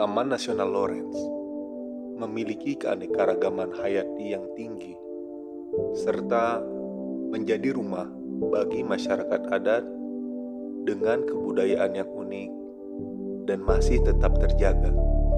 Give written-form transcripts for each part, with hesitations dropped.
Taman Nasional Lawrence memiliki keanekaragaman hayati yang tinggi, serta menjadi rumah bagi masyarakat adat dengan kebudayaan yang unik dan masih tetap terjaga.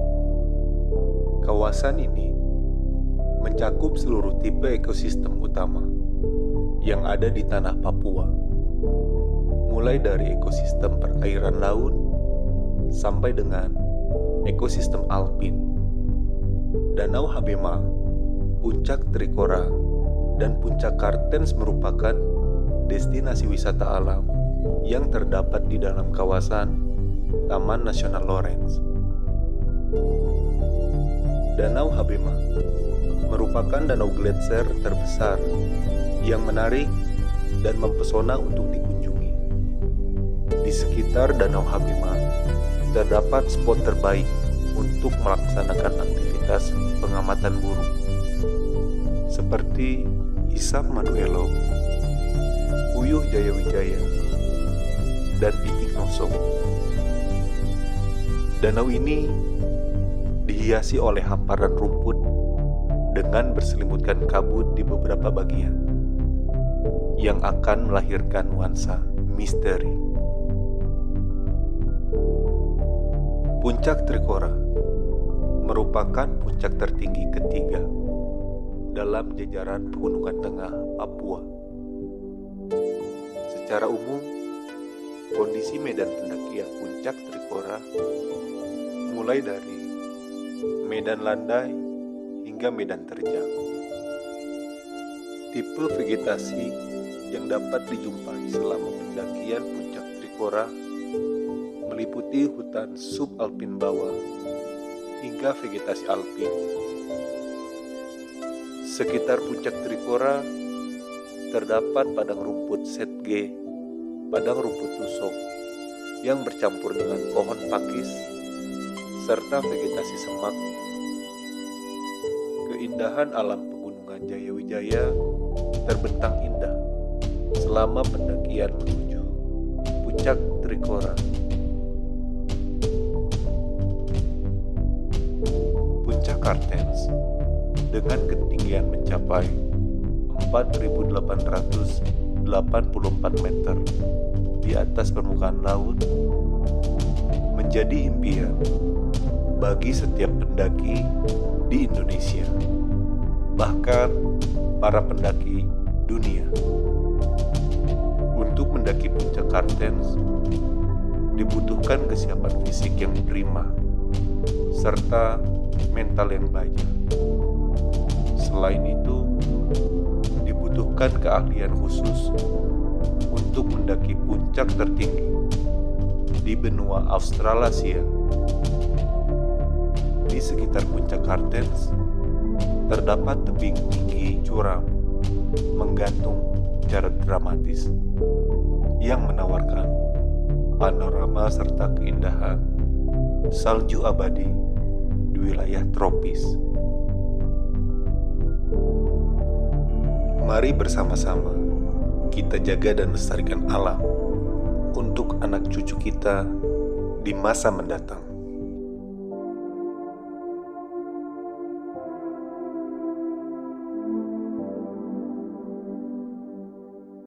Kawasan ini mencakup seluruh tipe ekosistem utama yang ada di tanah Papua, mulai dari ekosistem perairan laut sampai dengan ekosistem alpin. Danau Habema, Puncak Trikora, dan Puncak Kartens merupakan destinasi wisata alam yang terdapat di dalam kawasan Taman Nasional Lawrence. Danau Habema merupakan danau gletser terbesar yang menarik dan mempesona untuk dikunjungi. Di sekitar Danau Habema terdapat spot terbaik untuk melaksanakan aktivitas pengamatan burung seperti Isap Maduelo, Puyuh Jayawijaya, dan Itik Nosong. Danau ini dihiasi oleh hamparan rumput dengan berselimutkan kabut di beberapa bagian yang akan melahirkan nuansa misteri. Puncak Trikora merupakan puncak tertinggi ketiga dalam jajaran pegunungan tengah Papua. Secara umum, kondisi medan pendakian Puncak Trikora mulai dari medan landai hingga medan terjal. Tipe vegetasi yang dapat dijumpai selama pendakian Puncak Trikora meliputi hutan subalpin bawah hingga vegetasi alpin. Sekitar Puncak Trikora terdapat padang rumput setge, padang rumput tusok yang bercampur dengan pohon pakis serta vegetasi semak. Keindahan alam pegunungan Jayawijaya terbentang indah selama pendakian menuju Puncak Trikora. Puncak Kartens dengan ketinggian mencapai 4.884 meter di atas permukaan laut menjadi impian bagi setiap pendaki di Indonesia, bahkan para pendaki dunia. Untuk mendaki Puncak Kartens dibutuhkan kesiapan fisik yang prima serta mental yang baja. Selain itu, dibutuhkan keahlian khusus untuk mendaki puncak tertinggi di benua Australasia. Di sekitar Puncak Kartens terdapat tebing tinggi curam menggantung secara dramatis yang menawarkan panorama serta keindahan salju abadi di wilayah tropis. Mari bersama-sama kita jaga dan lestarikan alam untuk anak cucu kita di masa mendatang.